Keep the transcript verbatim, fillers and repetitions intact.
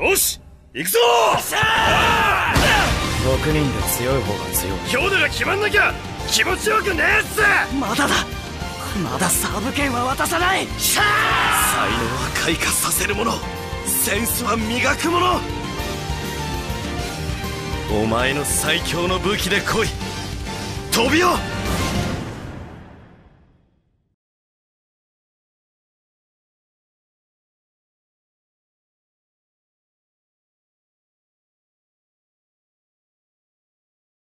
よし行くぞ。 ろくにんで強い方が強い。 強打が決まんなきゃ気持ちよくねえっす。 まだだ、まだサーブ権は渡さない。 才能は開花させるもの、センスは磨くもの。お前の最強の武器で来い、飛びよ。